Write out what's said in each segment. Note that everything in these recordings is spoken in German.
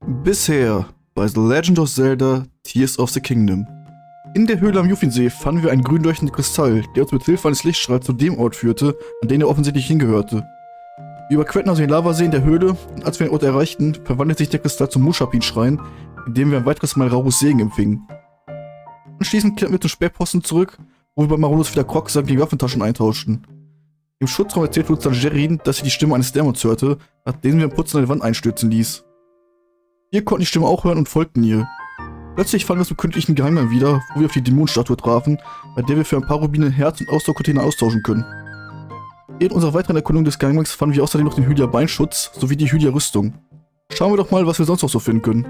Bisher bei The Legend of Zelda Tears of the Kingdom. In der Höhle am Yuffie-See fanden wir einen grün leuchtenden Kristall, der uns mit Hilfe eines Lichtstrahls zu dem Ort führte, an den er offensichtlich hingehörte. Wir überquerten also den Lavasee in der Höhle und als wir den Ort erreichten, verwandelte sich der Kristall zum Mushapin-Schrein, in dem wir ein weiteres Mal Raurus Segen empfingen. Anschließend kehrten wir zum Sperrposten zurück, wo wir bei Marulus wieder Krogsack gegen Waffentaschen eintauschten. Im Schutzraum erzählte uns dann Jerin, dass sie die Stimme eines Dämons hörte, nachdem wir im Putzen eine Wand einstürzen ließ. Wir konnten die Stimme auch hören und folgten ihr. Plötzlich fanden wir uns im künstlichen Geheimgang wieder, wo wir auf die Dämonenstatue trafen, bei der wir für ein paar Rubine Herz- und Ausdauercontainer austauschen können. In unserer weiteren Erkundung des Geheimgangs fanden wir außerdem noch den Hylia Beinschutz sowie die Hylia Rüstung. Schauen wir doch mal, was wir sonst noch so finden können.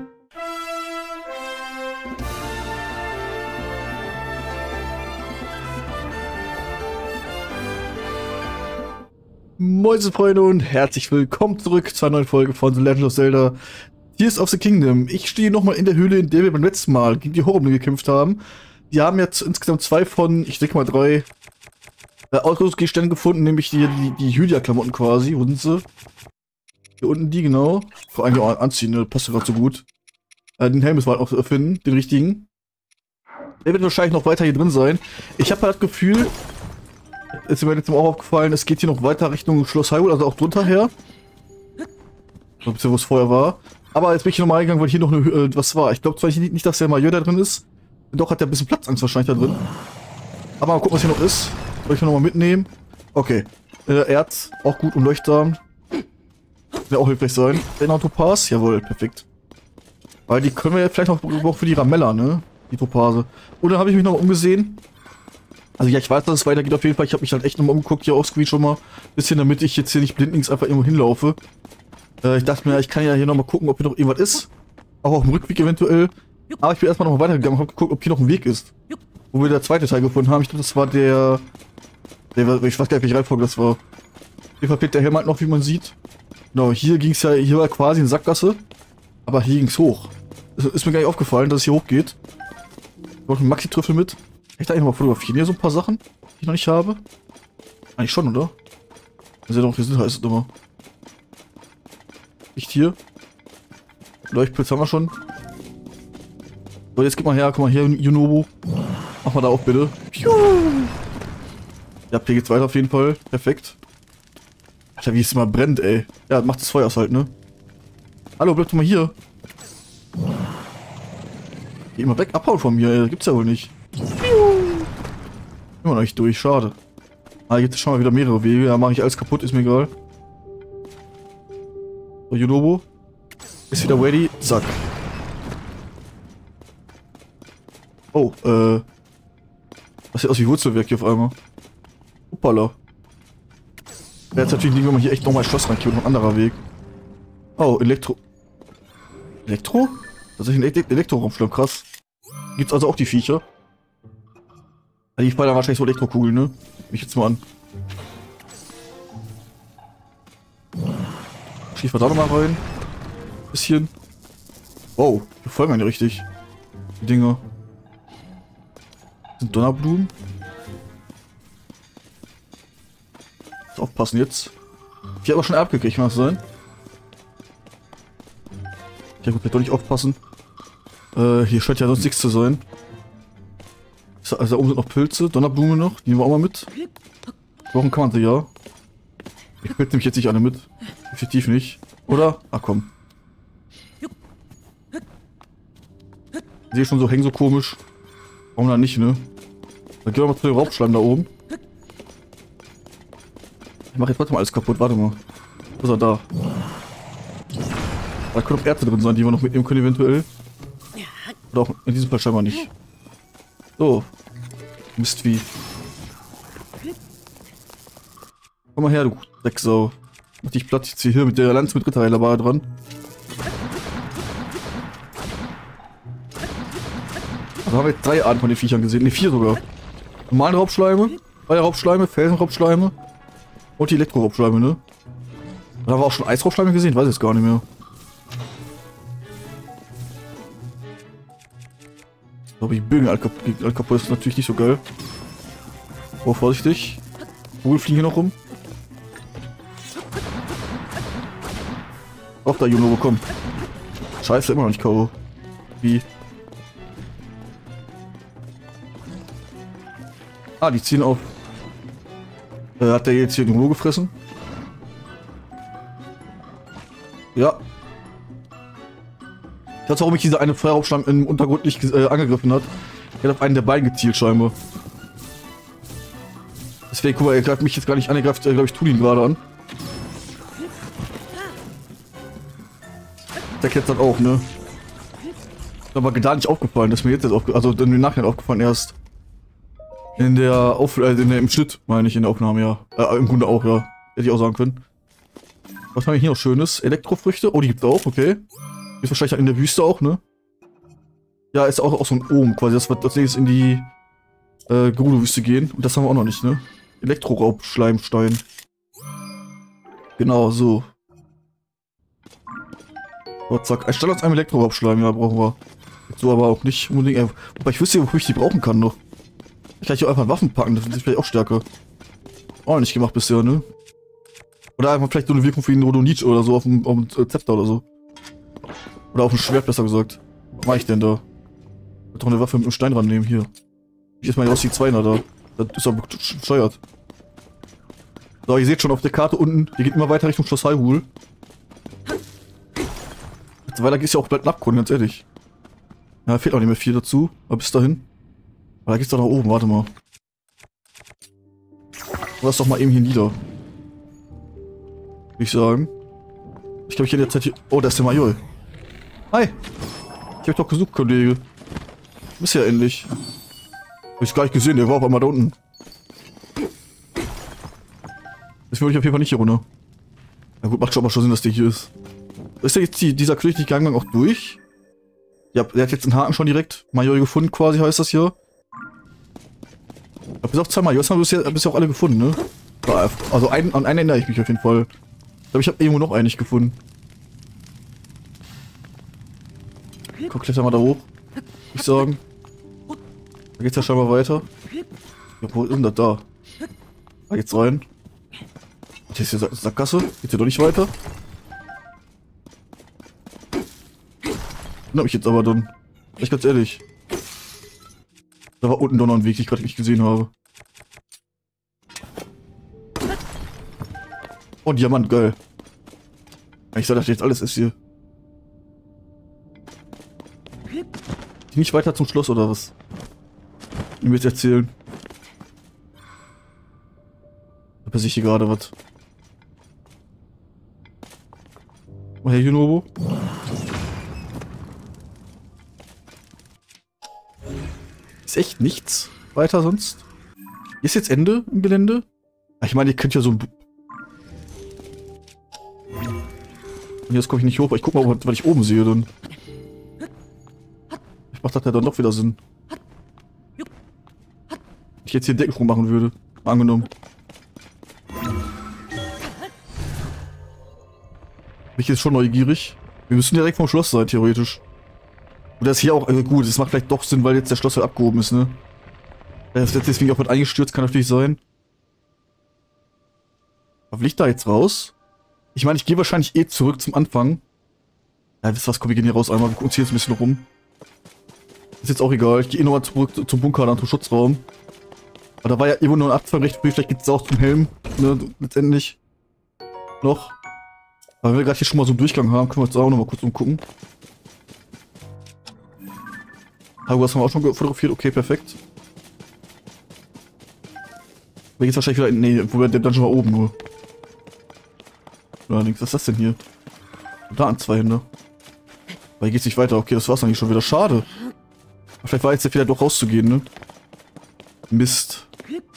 Moin Freunde und herzlich willkommen zurück zu einer neuen Folge von The Legend of Zelda Tears of the Kingdom. Ich stehe nochmal in der Höhle, in der wir beim letzten Mal gegen die Horror-Umne gekämpft haben. Wir haben jetzt insgesamt 2 von, ich denke mal 3 Ausrüstungsgegenstände gefunden, nämlich die Hylia-Klamotten quasi. Wo sind sie? Hier unten die, genau. Vor allem auch anziehen, ne? Passt gerade so gut. Den Helm müssen wir halt noch finden, den richtigen. Der wird wahrscheinlich noch weiter hier drin sein. Ich habe halt das Gefühl, ist mir jetzt auch aufgefallen, es geht hier noch weiter Richtung Schloss Hyrule, also auch drunter her. So ein bisschen, wo es vorher war. Aber jetzt bin ich nochmal eingegangen, weil hier noch was war. Ich glaube zwar nicht, dass der Major da drin ist. Doch hat der ein bisschen Platzangst wahrscheinlich da drin. Aber mal gucken, was hier noch ist. Soll ich noch mal mitnehmen? Okay. Erz, auch gut und Leuchtsamen. Wird auch hilfreich sein. Den Topaz, jawohl, perfekt. Weil die können wir ja vielleicht auch für die Ramella, ne? Die Topase. Und dann habe ich mich noch umgesehen. Also ja, ich weiß, dass es weitergeht auf jeden Fall. Ich habe mich halt echt nochmal umgeguckt hier auf Screen schon mal. Bisschen, damit ich jetzt hier nicht blindlings einfach irgendwo hinlaufe. Ich dachte mir, ich kann ja hier nochmal gucken, ob hier noch irgendwas ist. Auch auf dem Rückweg eventuell. Aber ich bin erstmal nochmal weitergegangen und habe geguckt, ob hier noch ein Weg ist. Wo wir der zweite Teil gefunden haben. Ich glaube, das war der ich weiß gar nicht, welche Reihenfolge das war. Hier verfehlt der Helm halt noch, wie man sieht. Genau, hier ging es ja, hier war quasi eine Sackgasse. Aber hier ging es hoch. Ist mir gar nicht aufgefallen, dass es hier hochgeht. Ich brauche einen Maxi-Trüffel mit. Kann ich da eigentlich nochmal fotografieren? Hier so ein paar Sachen, die ich noch nicht habe. Eigentlich schon, oder? Das ist ja doch, hier heißt es immer. Nicht hier. Leuchtpilz haben wir schon. So, jetzt gib mal her, guck mal hier, Yunobo. Mach mal da auch bitte. Piu. Ja, hier geht's weiter auf jeden Fall. Perfekt. Alter, wie es immer brennt, ey. Ja, macht das Feuer aus halt, ne? Hallo, bleib doch mal hier. Geh immer weg, abhauen von mir, ey. Gibt's ja wohl nicht. Immer noch nicht durch, schade. Ah, jetzt schon mal wieder mehrere Wege. Da mache ich alles kaputt, ist mir egal. So, Yunobo. Ist wieder ready. Zack. Oh, das sieht aus wie Wurzelwerk hier auf einmal. Hoppala. Wäre jetzt natürlich nicht, wenn man hier echt nochmal ein Schloss reinkommt, noch ein anderer Weg. Oh, Elektro. Elektro? Das ist ein Elektroraumschlamm, krass. Gibt's also auch die Viecher? Die fallen wahrscheinlich so Elektrokugeln, ne? Nehme ich jetzt mal an. Schießen wir da nochmal rein. Bisschen. Wow, die folgen mir nicht richtig. Die Dinger. Das sind Donnerblumen. Aufpassen jetzt. Ich habe aber schon abgekriegt, kann das sein? Ja gut, doch nicht aufpassen. Hier scheint ja sonst nichts zu sein. Also da oben sind noch Pilze, Donnerblume noch, die nehmen wir auch mal mit. Warum kann man sie ja? Ich will nämlich jetzt nicht alle mit. Effektiv nicht. Oder? Ach komm. Ich sehe schon so, hängen so komisch. Warum dann nicht, ne? Dann gehen wir mal zu dem Raubschleim da oben. Ich mache jetzt trotzdem alles kaputt, warte mal. Wo ist er da? Da können auch Ärzte drin sein, die wir noch mitnehmen können eventuell. Oder auch in diesem Fall scheinbar nicht. So. Mistvieh. Komm mal her, du Drecksau. Mach dich platt, ich zieh hier mit der Lanze mit Ritterheilerbare dran. Also haben wir jetzt 3 Arten von den Viechern gesehen, ne 4 sogar. Normale Raubschleime, freie Raubschleime, Felsenraubschleime und die Elektroraubschleime, ne? Da haben wir auch schon Eisraubschleime gesehen, weiß ich jetzt gar nicht mehr. Ich glaube, die Bögen kaputt ist natürlich nicht so geil. Oh, vorsichtig. Vogel fliegen hier noch rum. Auch da, Juno, komm. Scheiße, immer noch nicht K.O. Wie? Ah, die ziehen auf. Hat der jetzt hier irgendwo gefressen? Ja. Ich weiß, warum ich diese eine Feuerraubschlange im Untergrund nicht angegriffen hat. Er hat auf einen der beiden gezielt, scheinbar. Deswegen, guck mal, er greift mich jetzt gar nicht an, er greift, glaube ich, Tulin gerade an. Der kennt das auch, ne? Ist aber da nicht aufgefallen, das ist mir jetzt aufgefallen, also im Nachhinein aufgefallen erst. In der im Schnitt, meine ich, in der Aufnahme, ja. Im Grunde auch, ja. Hätte ich auch sagen können. Was habe ich hier noch Schönes? Elektrofrüchte? Oh, die gibt's auch, okay. Ist wahrscheinlich in der Wüste auch, ne? Ja, ist auch so ein Ohm quasi. Das wird als nächstes in die Gerudo-Wüste gehen. Und das haben wir auch noch nicht, ne? Elektroraub-Schleimstein. Genau, so. Oh, zack. Ein Standard aus einem Elektroraubschleim, ja, brauchen wir. So aber auch nicht unbedingt. Wobei ich wüsste, wofür ich die brauchen kann noch. Ich kann hier einfach Waffen packen, das ist vielleicht auch stärker. Auch nicht gemacht bisher, ne? Oder einfach vielleicht so eine Wirkung für den Rodonit oder so auf dem Zepter oder so. Oder auf dem Schwert, besser gesagt. Was mache ich denn da? Ich will doch eine Waffe mit einem Stein rannehmen, hier. Hier ist meine Rossi 2er da. Das ist aber bescheuert. So, ihr seht schon auf der Karte unten, die geht immer weiter Richtung Schloss Hyrule. Jetzt weiter geht's ja auch bald Abgrund, ganz ehrlich. Ja, fehlt auch nicht mehr viel dazu, aber bis dahin. Aber da geht's doch nach oben, warte mal. Lass doch mal eben hier nieder. Würde ich sagen. Ich glaube, ich in der Zeit hier... Oh, da ist der Major. Hi. Ich hab doch gesucht, Kollege. Du bist ja endlich. Hab ich gar nicht gesehen, der war auf einmal da unten. Das würde ich auf jeden Fall nicht hier runter. Na gut, macht schon mal Sinn, dass der hier ist. Ist ja jetzt dieser kirchliche Gang auch durch? Ja, der hat jetzt einen Haken schon direkt. Major gefunden quasi, heißt das hier. Bis auf 2 Majors haben wir bisher auch alle gefunden, ne? Also an einen erinnere ich mich auf jeden Fall. Ich glaube, ich habe irgendwo noch einen nicht gefunden. Komm, kletter mal da hoch. Würde ich sagen. Da geht's ja scheinbar weiter. Ja, wo ist denn das da? Da geht's rein. Hier ist die Sackgasse. Geht's hier doch nicht weiter? Den hab ich jetzt aber dann. Echt ganz ehrlich. Da war unten doch noch ein Weg, den ich gerade nicht gesehen habe. Oh, Diamant, geil. Ich sag, dass jetzt alles ist hier. Nicht weiter zum Schloss oder was? Ich will jetzt erzählen. Da passiert hier gerade was. Oh, Herr Junobo. Ist echt nichts weiter sonst. Ist jetzt Ende im Gelände? Ich meine, ihr könnt ja so ein... Und jetzt komme ich nicht hoch, aber ich guck mal, was ich oben sehe dann. Ich mach das ja dann doch wieder Sinn. Wenn ich jetzt hier einen Deckensprung machen würde. Angenommen. Bin ich jetzt schon neugierig. Wir müssen direkt vom Schloss sein, theoretisch. Und das ist hier auch, gut, das macht vielleicht doch Sinn, weil jetzt der Schloss halt abgehoben ist, ne? Das ist deswegen auch mit eingestürzt, kann natürlich sein. Aber will ich da jetzt raus? Ich meine, ich gehe wahrscheinlich eh zurück zum Anfang. Ja, wisst ihr was, komm, wir gehen hier raus einmal, wir gucken uns hier jetzt ein bisschen rum. Ist jetzt auch egal, ich gehe eh nochmal zurück zum Bunker, dann zum Schutzraum. Aber da war ja irgendwo nur ein Abfang recht früh, vielleicht geht's auch zum Helm, ne, letztendlich. Noch. Aber wenn wir gerade hier schon mal so einen Durchgang haben, können wir uns auch nochmal kurz umgucken. Hago, das haben wir auch schon fotografiert, okay, perfekt. Da geht's wahrscheinlich wieder in, nee, wo wir der Dungeon war oben nur. Oder nichts, was ist das denn hier? Da an 2 Hände. Aber hier geht's nicht weiter, okay, das war's eigentlich schon wieder, schade. Aber vielleicht war jetzt ja wieder doch rauszugehen, ne? Mist.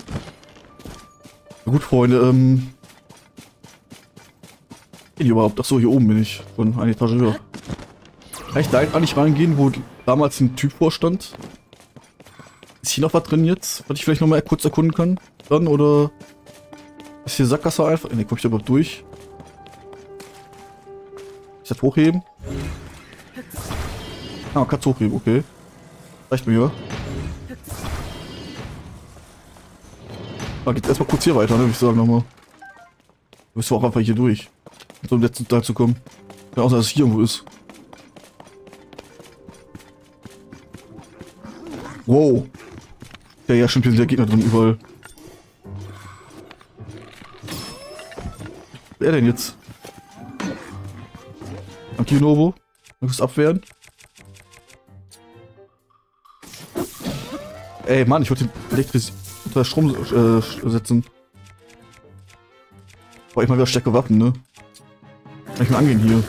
Na gut, Freunde, Bin ich überhaupt? Achso, hier oben bin ich. Schon eine Etage höher. Kann ich da eigentlich reingehen, wo damals ein Typ vorstand? Ist hier noch was drin jetzt? Was ich vielleicht noch mal kurz erkunden kann? Dann, oder... Ist hier Sackgasse einfach? Ne, komm ich da überhaupt durch? Ich das hochheben? Ah, man kann es hochheben, okay. Reicht mir, ja. Ah, geht's erstmal kurz hier weiter, ne, würde ich sagen nochmal. Du bist auch einfach hier durch. Um zum letzten Teil zu kommen. Ja, außer dass es hier irgendwo ist. Wow. Ja, stimmt, hier sind ja Gegner drin überall. Wer denn jetzt? Antinovo? Möchtest du abwehren? Ey, Mann, ich wollte den unter Strom setzen. Boah, ich mal wieder stärkere Waffen, ne? Kann ich mal angehen hier.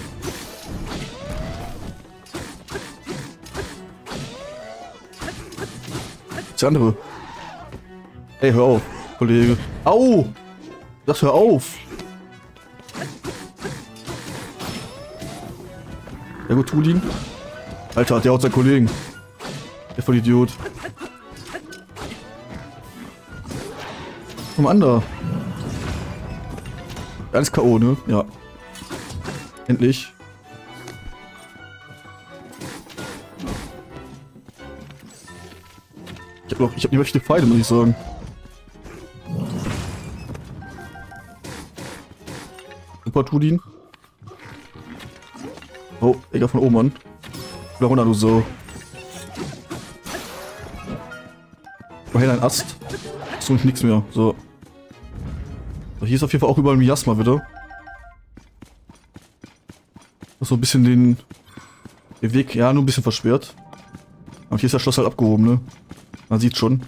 Das andere. Ey, hör auf, Kollege. Au! Das hör auf! Ja gut, tut ihn. Alter, der haut seinen Kollegen. Der Vollidiot. Komm an da. Alles K.O., ne? Ja. Endlich. Ich hab nicht viele Pfeile, muss ich sagen. Super, Tudin. Oh, egal von oben an. Oder runter, du so. Hey, dein Ast. Ist und nichts mehr. So. So. Hier ist auf jeden Fall auch überall ein Miasma wieder. Das ist so ein bisschen den Weg, ja, nur ein bisschen versperrt. Aber hier ist das Schloss halt abgehoben, ne? Man sieht schon.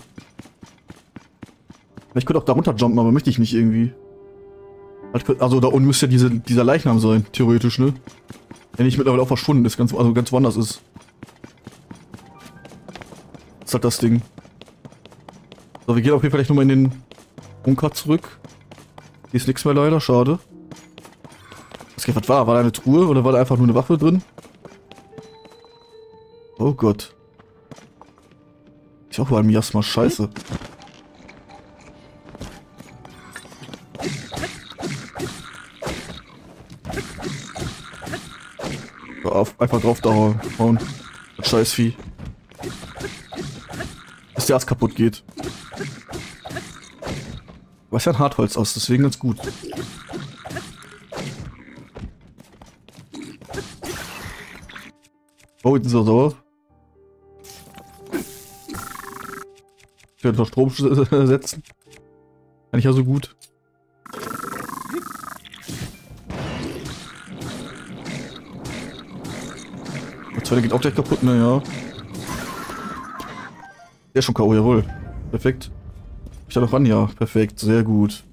Ich könnte auch da runter jumpen, aber möchte ich nicht irgendwie. Also da unten müsste ja dieser Leichnam sein, theoretisch, ne? Der nicht mittlerweile auch verschwunden ist, ganz woanders ist. Das ist halt das Ding. So, wir gehen auf jeden Fall gleich nochmal in den Bunker zurück. Hier ist nichts mehr leider, schade. Was war? War da eine Truhe oder war da einfach nur eine Waffe drin? Oh Gott. Ist auch mal ein Miasma, scheiße. Einfach drauf da hauen. Das Scheißvieh. Bis der Ast kaputt geht. Aber ist ja ein Hartholz aus, deswegen ganz gut. Oh, jetzt ist er sauer. Ich werde noch Strom setzen. Kann ich ja so gut. Der zweite geht auch gleich kaputt, ne, ja. Der ist schon K.O., jawohl. Perfekt. Ich da noch ran, ja. Perfekt, sehr gut.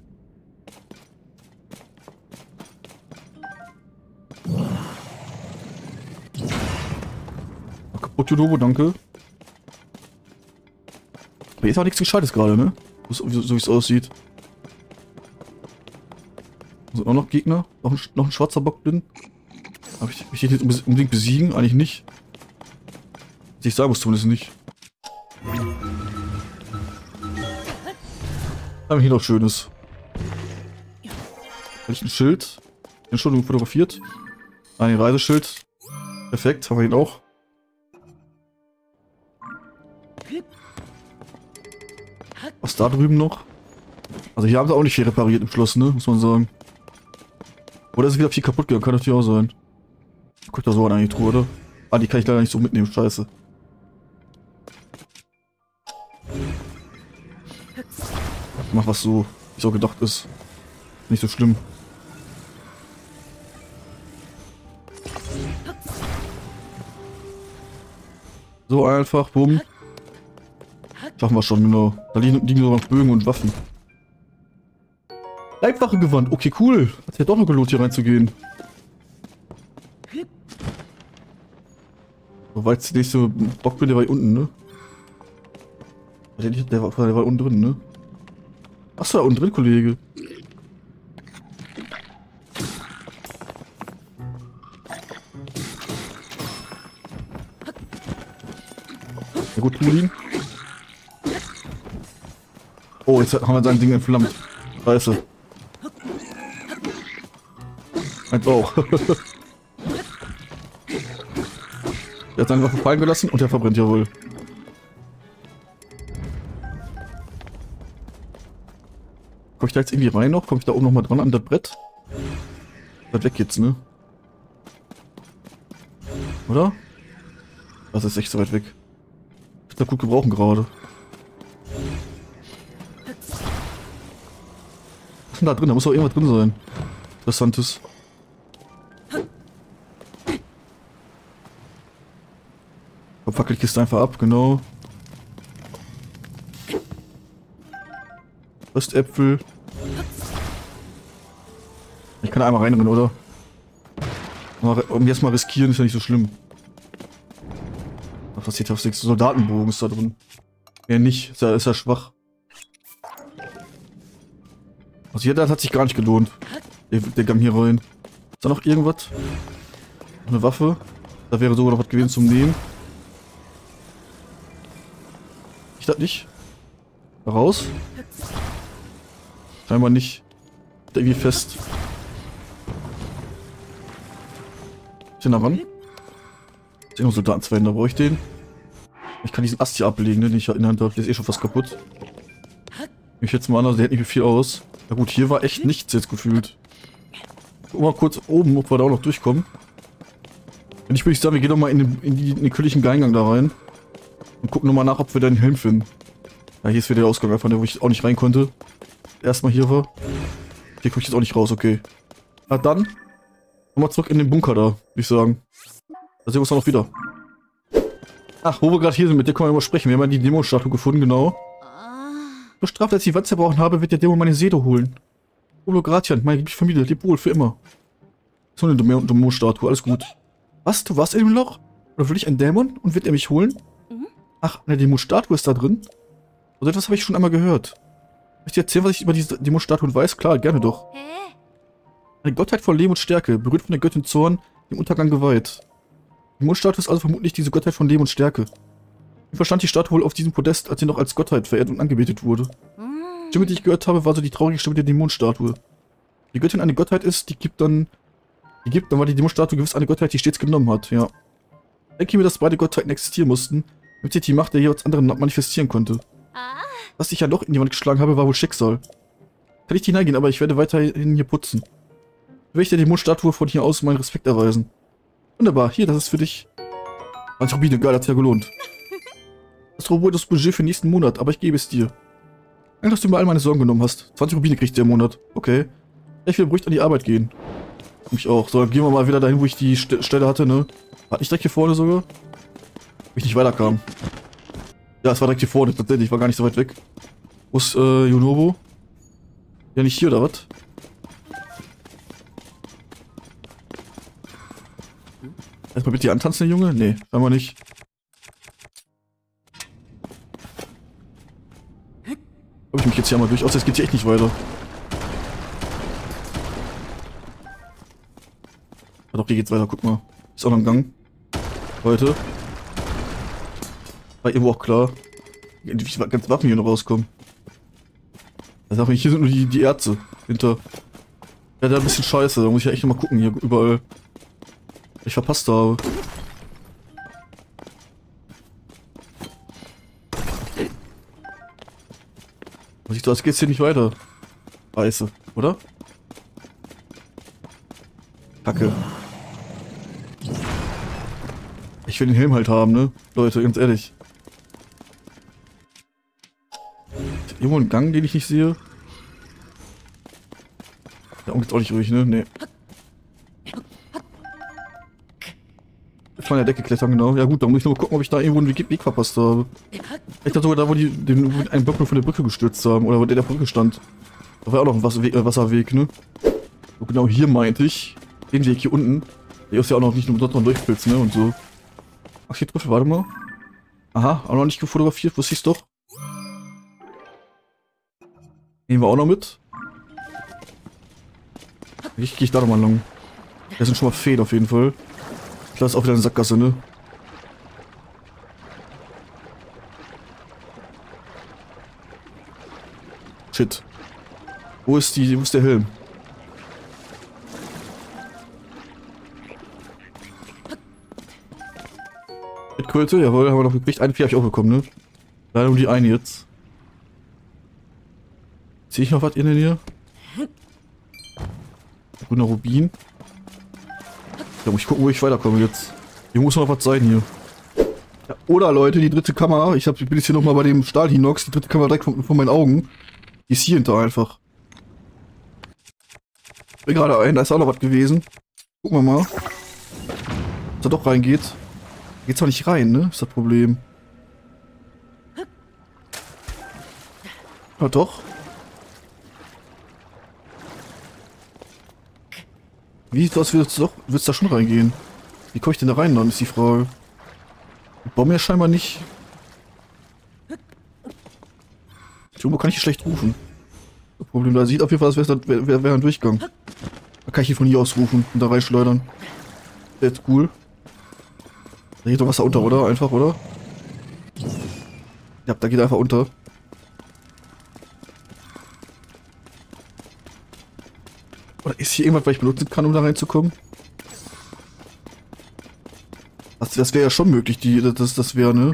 Kaputt, Judobo, danke. Aber hier ist auch nichts Gescheites gerade, ne? So wie es aussieht. Sind auch noch Gegner? Noch ein schwarzer Bock drin? Habe ich den jetzt unbedingt besiegen? Eigentlich nicht. Ich sagen muss zumindest nicht. Haben wir hier noch Schönes. Habe ich ein Schild? Entschuldigung, fotografiert. Ein Reiseschild. Perfekt, haben wir ihn auch. Was da drüben noch? Also hier haben sie auch nicht viel repariert im Schloss, ne? Muss man sagen. Oder ist es wieder viel kaputt gegangen? Kann natürlich auch sein. Guck da so an die Truhe, oder? Ah, die kann ich leider nicht so mitnehmen, scheiße. Ich mach was so, wie es auch gedacht ist. Nicht so schlimm. So einfach, bumm. Schaffen wir schon, genau. Da liegen nur noch Bögen und Waffen. Leibwache gewandt. Okay, cool. Hat sich ja doch noch gelohnt, hier reinzugehen. Soweit der nächste Bock bin, der war hier unten, ne? Der war unten drin, ne? Achso, da unten drin, Kollege. Ja gut, Pulin. Oh, jetzt haben wir sein Ding entflammt. Scheiße. Meins auch. Er hat seine Waffe fallen gelassen und er verbrennt ja wohl. Komm ich da jetzt irgendwie rein noch? Komm ich da oben noch mal dran an das Brett? Das weg jetzt, ne? Oder? Das ist echt so weit weg. Ich kann gut gebrauchen gerade. Was ist denn da drin? Da muss doch irgendwas drin sein. Interessantes. Fackelt die Kiste einfach ab, genau. Röstäpfel. Ich kann da einmal reinrennen, oder? Um jetzt mal riskieren, ist ja nicht so schlimm. Ach, was steht auf 6 Soldatenbogen ist da drin. Ja, nicht. Ist ja schwach. Also hier, das hat sich gar nicht gelohnt. Der Gang hier rein. Ist da noch irgendwas? Eine Waffe? Da wäre sogar noch was gewesen zum Nehmen. Ich das nicht. Da raus. Scheinbar nicht. Ist irgendwie fest. Ist der da ran? Ist noch Soldaten, da brauche ich den. Ich kann diesen Ast hier ablegen, ne, den ich in der Hand habe. Der ist eh schon fast kaputt. Ich schätze mal an, der hält nicht mehr viel aus. Na gut, hier war echt nichts jetzt gefühlt. Guck mal kurz oben, ob wir da auch noch durchkommen. Wenn ich würde sagen, wir gehen doch mal in den königlichen Eingang da rein. Und gucken nochmal nach, ob wir da einen Helm finden. Ja, hier ist wieder der Ausgang, einfach, wo ich auch nicht rein konnte. Erstmal hier war. Hier komme ich jetzt auch nicht raus, okay. Na dann, nochmal zurück in den Bunker da, würde ich sagen. Da sehen wir uns dann noch wieder. Ach, wo wir gerade hier sind, mit dir können wir mal sprechen. Wir haben ja die Dämonenstatue gefunden, genau. Bestraft, als ich die Wand zerbrochen habe, wird der Dämon meine Seele holen. Polo Gratian, meine liebe Familie, leb wohl, für immer. So eine Dämonenstatue, alles gut. Was, du warst in dem Loch? Oder will ich ein Dämon und wird er mich holen? Ach, eine Dämonenstatue ist da drin? So etwas habe ich schon einmal gehört. Soll ich dir erzählen, was ich über diese Dämonenstatuen weiß? Klar, gerne doch. Eine Gottheit von Leben und Stärke, berührt von der Göttin Zorn, dem Untergang geweiht. Die Dämonenstatue ist also vermutlich diese Gottheit von Leben und Stärke. Ich verstand die Statue wohl auf diesem Podest, als sie noch als Gottheit verehrt und angebetet wurde. Die Stimme, die ich gehört habe, war so die traurige Stimme der Dämonenstatue. Die Göttin eine Gottheit ist, dann war die Dämonenstatue gewiss eine Gottheit, die stets genommen hat, ja. Ich denke mir, dass beide Gottheiten existieren mussten, damit sich die Macht der jeweils anderen manifestieren konnte. Was ich ja noch in die Wand geschlagen habe, war wohl Schicksal. Kann ich hineingehen, aber ich werde weiterhin hier putzen. Will ich der Dämonenstatue von hier aus meinen Respekt erweisen. Wunderbar, hier, das ist für dich. 20 Rubine, geil, hat's ja gelohnt. Das ist das Budget für den nächsten Monat, aber ich gebe es dir. Danke, dass du mir all meine Sorgen genommen hast. 20 Rubine kriegt ihr im Monat. Okay. Ich will beruhigt an die Arbeit gehen. Mich auch. So, dann gehen wir mal wieder dahin, wo ich die Stelle hatte, ne? War nicht direkt hier vorne sogar? Wo ich nicht weiterkam. Ja, es war direkt hier vorne, tatsächlich. War gar nicht so weit weg. Wo ist, Junobo? Ja, nicht hier, oder was? Erstmal bitte antanzen, der Junge? Nee, scheinbar nicht. Hab ich mich jetzt hier mal durch. Außer es geht hier echt nicht weiter. Ja, doch, hier geht's weiter, guck mal. Ist auch noch ein Gang. Leute. War irgendwo auch klar. Wie ganz Waffen hier noch rauskommen. Da sag ich, hier sind nur die Ärzte hinter. Ja, da ein bisschen scheiße. Da muss ich ja echt noch mal gucken hier überall. Ich verpasst habe. Sieht so, als geht's hier nicht weiter. Scheiße, oder? Kacke. Ich will den Helm halt haben, ne? Leute, ganz ehrlich. Ist irgendwo ein Gang, den ich nicht sehe? Da geht's auch nicht ruhig, ne? Nee. Von der Decke klettern, genau. Ja gut, da muss ich nur gucken, ob ich da irgendwo einen Weg verpasst habe. Ich dachte sogar da, wo die einen Block von der Brücke gestürzt haben, oder wo der Brücke stand. Da war ja auch noch ein Wasserweg, ne? So genau hier meinte ich. Den Weg hier unten. Der ist ja auch noch nicht nur dort noch durchpilzt, ne? Und so. Ach, hier Trüffel, warte mal. Aha, auch noch nicht gefotografiert, wusste ich's doch. Nehmen wir auch noch mit. Gehe ich da nochmal lang. Das sind schon mal Feen auf jeden Fall. Das ist auch wieder eine Sackgasse, ne? Shit. Wo ist der Helm? Mitkröte, jawohl, haben wir noch gekriegt. Eine Vieh habe ich auch bekommen, ne? Leider nur die eine jetzt. Sehe ich noch was in der Nähe? Grüner Rubin. Da muss ich gucken, wo ich weiterkomme jetzt. Hier muss noch was sein hier. Ja, oder Leute, die dritte Kammer. Ich bin jetzt hier nochmal bei dem Stahlhinox. Die dritte Kammer direkt vor meinen Augen. Die ist hier hinter einfach. Ich bin gerade ein, da ist auch noch was gewesen. Gucken wir mal. Ob da doch reingeht. Geht zwar nicht rein, ne? Ist das Problem. Ja, doch. Wie sieht das aus? Wird's da schon reingehen? Wie komme ich denn da rein dann, ist die Frage. Ich baue mir scheinbar nicht. Irgendwo kann ich hier schlecht rufen. Das Problem, da sieht auf jeden Fall, als wäre ein Durchgang. Da kann ich hier von hier aus rufen und da reinschleudern. Das ist cool. Da geht doch Wasser unter, oder? Einfach, oder? Ja, da geht einfach unter. Oder ist hier irgendwas, was ich benutzen kann, um da reinzukommen? Das wäre ja schon möglich, das wäre, ne?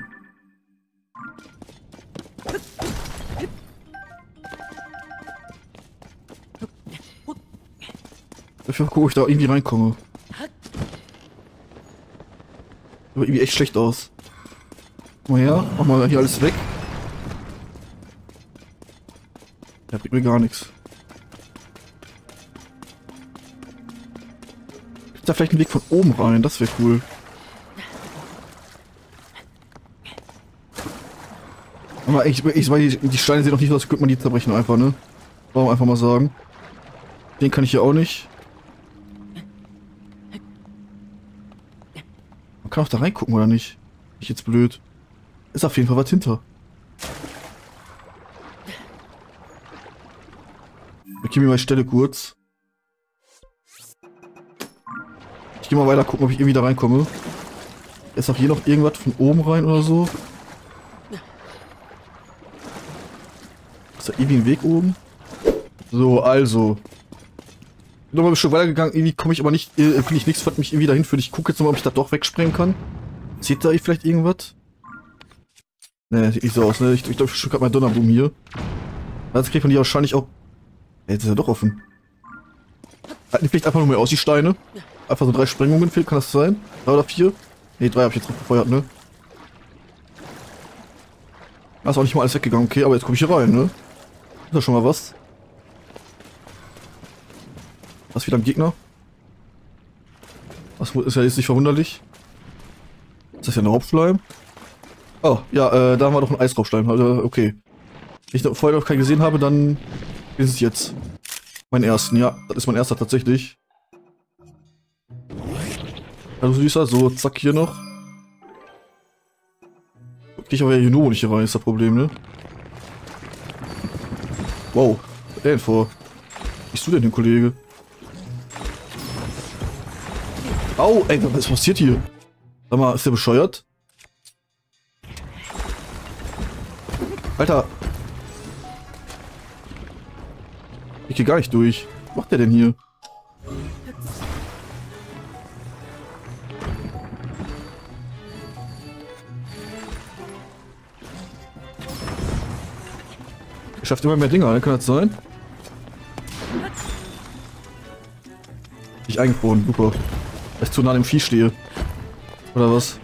Ich gucke, ob ich da irgendwie reinkomme. Aber irgendwie echt schlecht aus. Komm mal her, mach mal hier alles weg. Der bringt mir gar nichts. Gibt da vielleicht einen Weg von oben rein? Das wäre cool. Aber ich weiß, die Steine sehen doch nicht so aus, als könnte man die zerbrechen einfach, ne? Warum einfach mal sagen. Den kann ich hier auch nicht. Man kann auch da reingucken, oder nicht? Ich jetzt blöd. Ist auf jeden Fall was hinter. Ich gebe mir meine Stelle kurz. Ich gehe mal weiter gucken, ob ich irgendwie da reinkomme. Ist auch hier noch irgendwas von oben rein oder so? Ist da irgendwie ein Weg oben? So, also. Bin nochmal ein bisschen weitergegangen, irgendwie komme ich aber nicht, finde ich nichts, was mich irgendwie dahin führt. Ich gucke jetzt nochmal, ob ich da doch wegsprengen kann. Sieht da vielleicht irgendwas? Ne, sieht nicht so aus, ne? Ich glaube, ich gerade mein Donnerboom hier. Jetzt kriegt man die wahrscheinlich auch. Jetzt ist er doch offen. Halten die vielleicht einfach nur mehr aus, die Steine? Einfach so 3 Sprengungen fehlt, kann das sein? 3 oder 4? Ne, 3 habe ich jetzt drauf gefeuert, ne? Da ist auch nicht mal alles weggegangen, okay, aber jetzt komme ich hier rein, ne? Ist ja schon mal was. Was wieder ein Gegner? Das ist ja jetzt nicht verwunderlich. Ist das ja ein Raubschleim? Oh, ja, da haben wir doch einen Eisraubschleim. Also, okay. Wenn ich vorher noch keinen gesehen habe, dann ist es jetzt. Mein ersten, ja. Das ist mein erster tatsächlich. Also süßer, so, zack, hier noch. Krieg ich aber ja hier nur nicht hier rein, ist das Problem, ne? Wow, was ist der denn vor? Wie bist du denn, Kollege? Au, ey, was passiert hier? Sag mal, ist der bescheuert? Alter. Ich geh gar nicht durch. Was macht der denn hier? Er schafft immer mehr Dinger, ne? Kann das sein? Ich eingefroren, super. Weil ich zu nah an dem Vieh stehe. Oder was?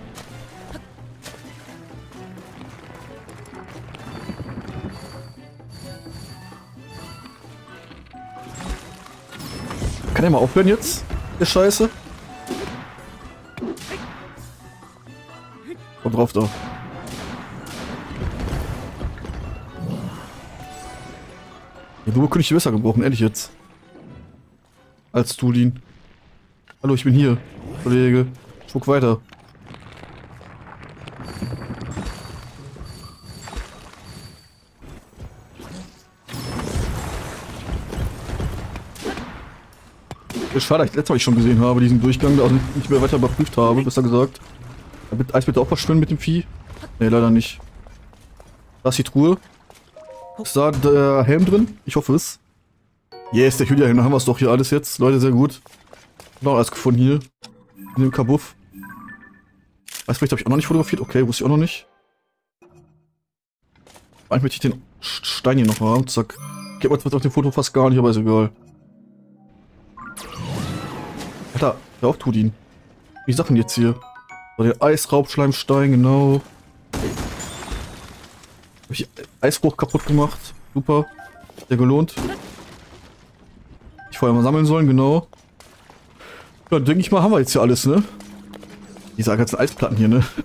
Kann er mal aufhören jetzt? Der Scheiße. Komm drauf da. Ja, du könnte ich besser gebrochen, ehrlich jetzt. Als Tulin. Hallo, ich bin hier, Kollege. Spuck weiter. Schade, dass ich letztes Mal schon gesehen habe, diesen Durchgang, also nicht mehr weiter überprüft habe, besser gesagt. Eis bitte auch verschwinden mit dem Vieh? Ne, leider nicht. Da ist die Truhe. Ist da der Helm drin? Ich hoffe es. Yes, der Hylia-Helm, dann haben wir es doch hier alles jetzt. Leute, sehr gut. Noch alles gefunden hier. In dem Kabuff. Eisbricht habe ich auch noch nicht fotografiert. Okay, wusste ich auch noch nicht. Eigentlich möchte ich den Stein hier noch haben. Zack. Geht mir jetzt auf dem Foto fast gar nicht, aber ist egal. Alter, hör auf, Tudin. Wie Sachen jetzt hier? So, der Eisraubschleimstein, genau. Hab ich Eisbruch kaputt gemacht. Super. Sehr gelohnt. Ich vorher mal sammeln sollen, genau. Ja, denke ich mal, haben wir jetzt hier alles, ne? Diese ganzen Eisplatten hier, ne?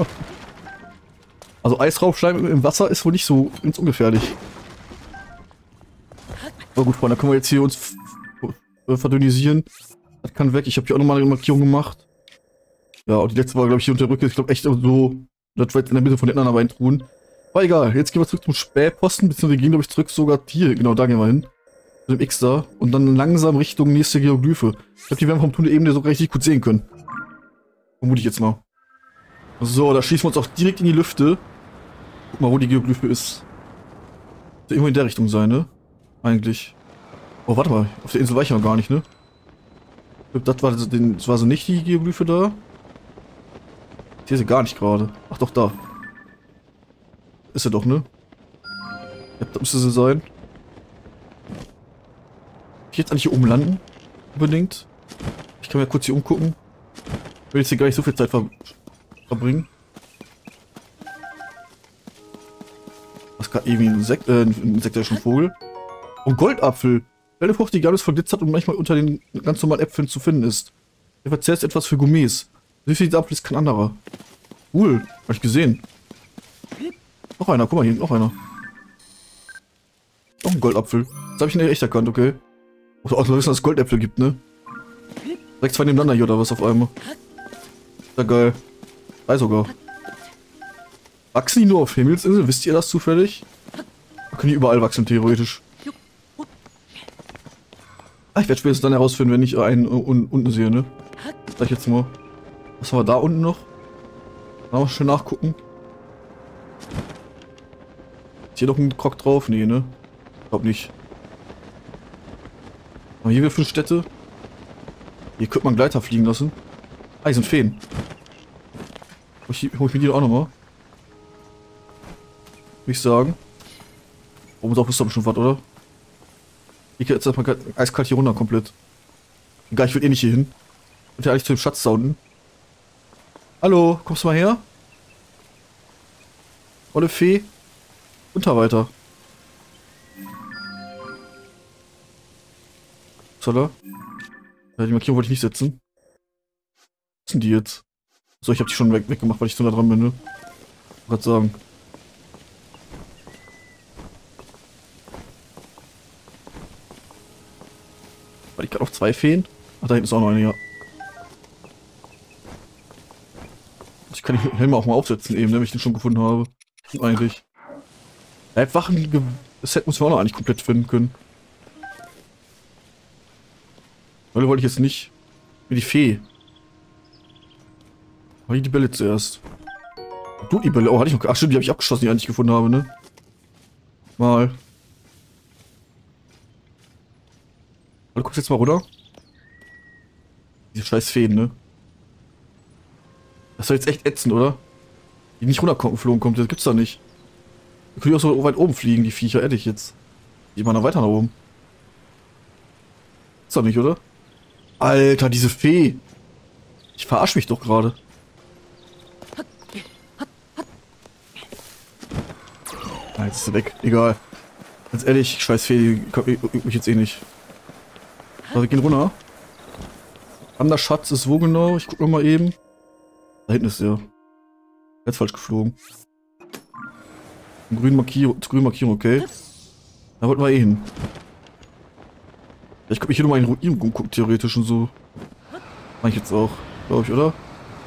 Also Eisraubschleim im Wasser ist wohl nicht so ganz ungefährlich. Aber gut, Freunde, da können wir jetzt hier uns verdünnisieren. Das kann weg. Ich habe hier auch nochmal eine Markierung gemacht. Ja, und die letzte war, glaube ich, hier unter der Brücke. Ich glaube echt so, das war jetzt in der Mitte von den anderen Weintruhen. Aber egal, jetzt gehen wir zurück zum Spähposten, beziehungsweise wir gehen, glaube ich, zurück sogar hier. Genau, da gehen wir hin. Mit dem X da. Und dann langsam Richtung nächste Hieroglyphe. Ich glaube, die werden vom Tunnel eben so richtig gut sehen können. Vermute ich jetzt mal. So, da schießen wir uns auch direkt in die Lüfte. Guck mal, wo die Hieroglyphe ist. Wird irgendwo in der Richtung sein, ne? Eigentlich. Oh, warte mal. Auf der Insel war ich noch gar nicht, ne? Ich glaube, das war so nicht die Hieroglyphe da. Hier ist sie gar nicht gerade. Ach doch, da. Ist sie doch, ne? Ja, da müsste sie sein. Ich jetzt eigentlich hier oben landen? Unbedingt. Ich kann mir kurz hier umgucken. Ich will jetzt hier gar nicht so viel Zeit verbringen. Was gerade irgendwie ein insektarischen Vogel. Und Goldapfel. Eine Frucht, die gar nicht verglitzert und manchmal unter den ganz normalen Äpfeln zu finden ist. Der verzehrt etwas für Gourmets. Wie viel dieser Apfel ist kein anderer. Cool. Hab ich gesehen. Noch einer, guck mal hier, noch einer. Noch ein Goldapfel. Das habe ich nicht echt erkannt, okay. Auch so wissen, dass es Goldäpfel gibt, ne? Direkt zwei nebeneinander hier oder was auf einmal. Ja geil. Drei sogar. Wachsen die nur auf Himmelsinseln? Wisst ihr das zufällig? Da können die überall wachsen, theoretisch. Ah, ich werde spätestens dann herausfinden, wenn ich einen unten sehe, ne? Sag ich jetzt mal. Was haben wir da unten noch? Mal schön nachgucken. Ist hier noch ein Krog drauf? Nee, ne? Glaub nicht. Aber hier wieder 5 Städte. Hier könnte man Gleiter fliegen lassen. Ah, hier sind Feen. Hol ich mir die auch nochmal? Würde ich sagen. Oben drauf ist doch bestimmt was, oder? Ich gehe jetzt erstmal eiskalt hier runter komplett. Egal, ich will eh nicht hier hin. Und ja eigentlich zu dem Schatz da unten. Hallo, kommst du mal her? Olle Fee. Runter weiter. Was soll er? Ja, die Markierung wollte ich nicht setzen. Was sind die jetzt? So, ich habe die schon weggemacht, weil ich so nah dran bin, ne? Ich wollte gerade sagen. War ich gerade auf 2 Feen? Ach, da hinten ist auch noch eine, ja. Ich kann den Helm auch mal aufsetzen eben, wenn ich den schon gefunden habe. Eigentlich. Leibwachen, das Set muss man auch noch eigentlich komplett finden können. Weil wollte ich jetzt nicht. Wie die Fee. Aber die Bälle zuerst. Du, die Bälle. Oh, hatte ich noch. Ach stimmt, die habe ich abgeschossen, die ich eigentlich gefunden habe, ne? Mal. Du guckst jetzt mal runter. Diese scheiß Feen, ne? Das soll jetzt echt ätzend, oder? Die nicht runtergeflogen kommt, das gibt's da nicht. Die können ja auch so weit oben fliegen, die Viecher, ehrlich jetzt. Die mal noch weiter nach oben. Ist doch nicht, oder? Alter, diese Fee. Ich verarsche mich doch gerade. Ah, jetzt ist sie weg. Egal. Ganz ehrlich, scheiß Fee, die kommt mich jetzt eh nicht. So, wir gehen runter. Anderer Schatz ist wo genau? Ich guck noch mal eben. Da hinten ist der. Jetzt falsch geflogen. Grüne Markierung, okay. Da wollten wir eh hin. Ich könnte mich hier nochmal in Ruinen gucken, theoretisch und so. Mach ich jetzt auch, glaube ich, oder?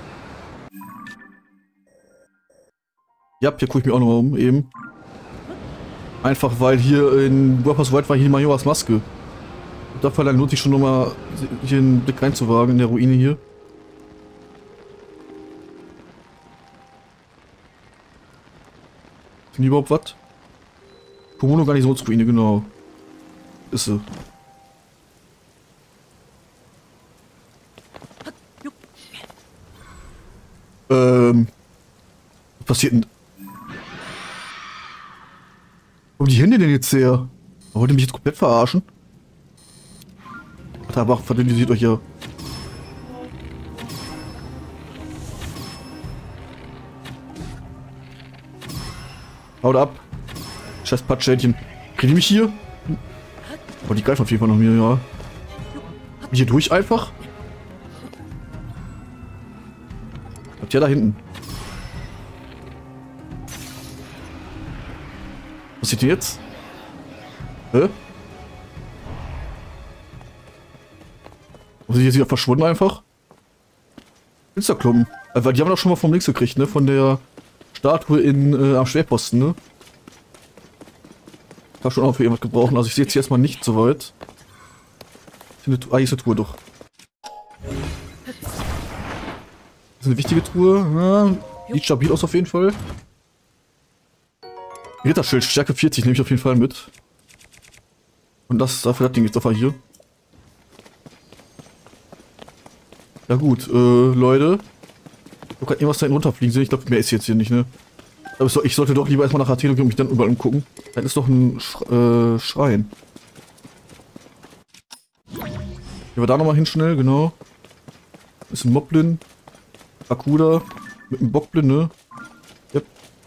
Ja, hier gucke ich mich auch nochmal um, eben. Einfach weil hier in Warpers World war hier Majoras Maske. Und dafür lohnt sich schon nochmal hier einen Blick reinzuwagen in der Ruine hier. Ist denn überhaupt was? Komodo Garnisonsruine, genau. Ist sie. Was passiert denn? Wo die Hände denn jetzt her? Wollt ihr mich jetzt komplett verarschen? Ach, aber verdünnisiert euch ja. Haut ab. Scheiß Patschädchen. Kriegen die mich hier? Oh, die greifen auf jeden Fall nach mir, ja. Bin hier durch einfach? Habt ihr da hinten? Was sieht ihr jetzt? Hä? Wo sind die jetzt wieder verschwunden einfach? Fensterklumpen. Weil die haben wir doch schon mal vom Links gekriegt, ne? Von der Statue am Schwerposten, ne? Kann schon auch für irgendwas gebrauchen. Also ich sehe jetzt hier erstmal nicht so weit. Hier ist eine Truhe doch. Das ist eine wichtige Truhe. Ja, sieht stabil aus auf jeden Fall. Ritterschild, Stärke 40 nehme ich auf jeden Fall mit. Und dafür das Ding jetzt einfach hier. Ja gut, Leute. Ich kann irgendwas da hinten runterfliegen sehen. Ich glaube, mehr ist jetzt hier nicht, ne? Aber ich sollte doch lieber erstmal nach Athen und mich dann überall umgucken. Da ist doch ein Schrein. Gehen wir da nochmal hin schnell, genau. Ist ein Moblin. Akuda. Mit einem Bockblin, ne? Yep.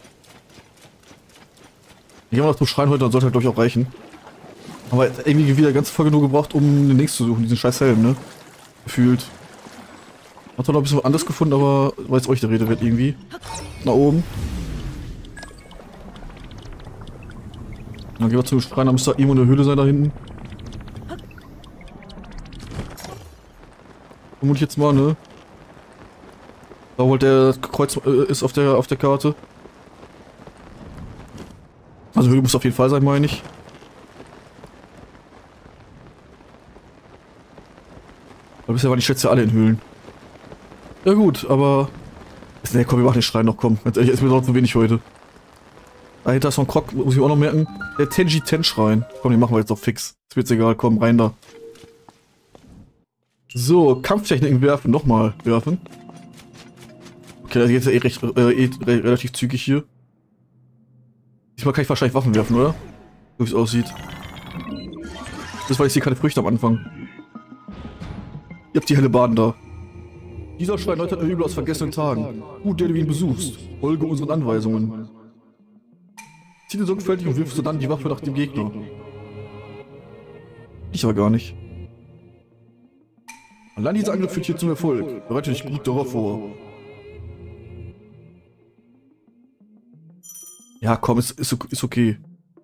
Gehen wir noch zum Schrein heute, dann sollte halt, glaube ich, auch reichen. Aber irgendwie wieder ganz Folge nur gebraucht, um den Links zu suchen, diesen scheiß Helm, ne? Gefühlt. Hat noch ein bisschen was anderes gefunden, aber weiß euch der Rede wert irgendwie. Nach oben. Dann gehen wir zum Schrein, da müsste irgendwo eine Höhle sein da hinten. Vermute ich jetzt mal, ne? Da wo der Kreuz ist auf der Karte. Also Höhle muss auf jeden Fall sein, meine ich. Aber bisher waren die Schätze alle in Höhlen. Ja gut, aber... Ne, komm, wir machen den Schrein noch, komm. Ganz ehrlich, ist mir doch zu wenig heute. Dahinter ist noch ein Krog, muss ich auch noch merken. Der Tenji Ten Schrein. Komm, den machen wir jetzt doch fix. Ist mir jetzt egal, komm, rein da. So, Kampftechniken werfen, nochmal werfen. Okay, das geht ja relativ zügig hier. Diesmal kann ich wahrscheinlich Waffen werfen, oder? So wie es aussieht. Das war jetzt hier keine Früchte am Anfang. Ihr habt die helle Baden da. Dieser Schrein läutet ein Übel aus vergessenen Tagen. Gut, der du ihn besuchst. Folge unseren Anweisungen. Ziele sorgfältig und wirfst du dann die Waffe nach dem Gegner. Ich aber gar nicht. Allein dieser Angriff führt hier zum Erfolg. Bereite dich gut darauf vor. Ja, komm, ist okay.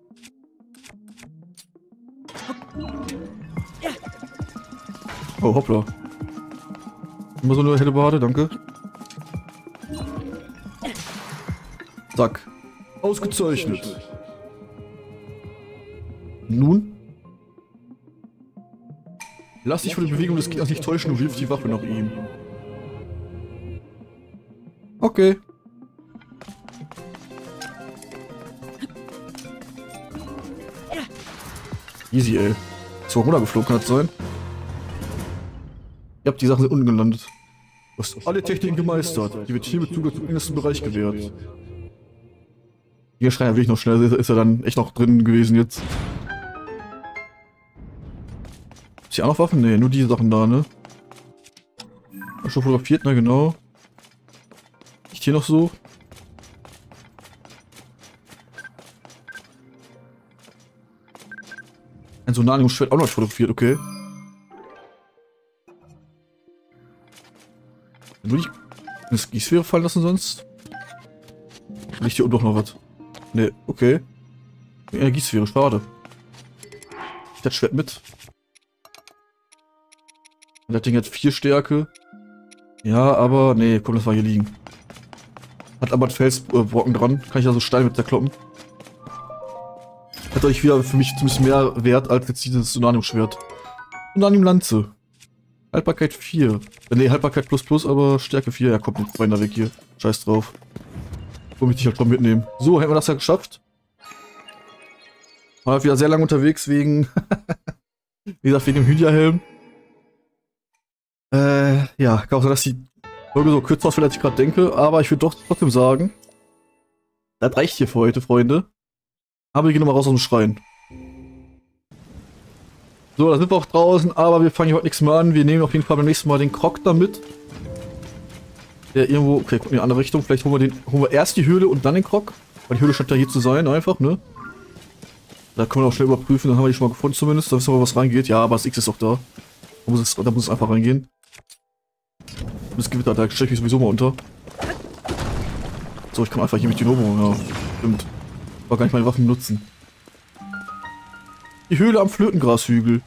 Oh, hoppla. Immer so eine helle Bade, danke. Zack. Ausgezeichnet. Nun? Lass dich von der Bewegung des Gegners nicht täuschen und wirf die Waffe nach ihm. Okay. Easy, ey. Ist doch runtergeflogen, kann das sein? Ihr habt die Sachen unten gelandet. Du hast alle Techniken gemeistert. Die wird hiermit Zugang zum innersten Bereich gewährt. Hier schreien ja wirklich noch schnell, ist er dann echt noch drin gewesen jetzt. Ist hier auch noch Waffen? Ne, nur diese Sachen da, ne? Schon fotografiert, ne, genau. Nicht hier noch so. Ein Sonanium-Schwert auch noch fotografiert, okay. Würde ich eine Skisphäre fallen lassen sonst? Liegt hier unten doch noch was? Ne, okay. Eine Energiesphäre, schade. Ich das Schwert mit. Und das Ding hat 4 Stärke. Ja, aber nee, komm, das war hier liegen. Hat aber einen Felsbrocken dran. Kann ich also Steine mit zerkloppen. Hat euch wieder für mich zumindest mehr Wert als jetzt dieses Sonanium-Schwert. Sonanium-Lanze. Haltbarkeit 4. Ne, Haltbarkeit plus, aber Stärke 4. Ja, kommt jetzt rein da weg hier. Scheiß drauf. Wo mich halt schon mitnehmen. So, hätten wir das ja geschafft. War halt wieder sehr lange unterwegs wegen, wie gesagt, wegen dem Hydia-Helm. Ja, kann auch sein, dass die Folge so kürzer ausfällt, als ich gerade denke, aber ich würde doch trotzdem sagen, das reicht hier für heute, Freunde. Aber wir gehen nochmal raus aus dem Schrein. So, da sind wir auch draußen, aber wir fangen hier heute nichts mehr an. Wir nehmen auf jeden Fall beim nächsten Mal den Krog da mit. Der irgendwo, okay, gucken in eine andere Richtung. Vielleicht holen wir erst die Höhle und dann den Krog. Weil die Höhle scheint ja hier zu sein, einfach, ne? Da können wir auch schnell überprüfen, dann haben wir die schon mal gefunden zumindest. Da wissen wir, was reingeht. Ja, aber das X ist auch da. Da muss es einfach reingehen. Das Gewitter, da stelle ich mich sowieso mal unter. So, ich kann einfach hier mit Dinobo, ja. Stimmt. War gar nicht meine Waffen benutzen. Die Höhle am Flötengrashügel.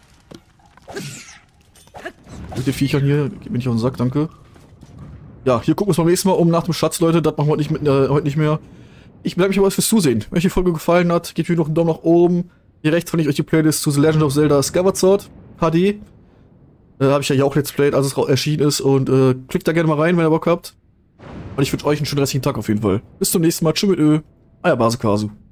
Mit den Viechern hier, geht mir nicht auf den Sack, danke. Ja, hier gucken wir uns beim nächsten Mal um nach dem Schatz, Leute. Das machen wir heute nicht mehr. Ich bedanke mich aber fürs Zusehen. Wenn euch die Folge gefallen hat, gebt mir noch einen Daumen nach oben. Hier rechts finde ich euch die Playlist zu The Legend of Zelda Skyward Sword HD. Habe ich ja hier auch Let's Played, als es erschienen ist. Und klickt da gerne mal rein, wenn ihr Bock habt. Und ich wünsche euch einen schönen restlichen Tag auf jeden Fall. Bis zum nächsten Mal. Tschüss mit Euer Basekasu.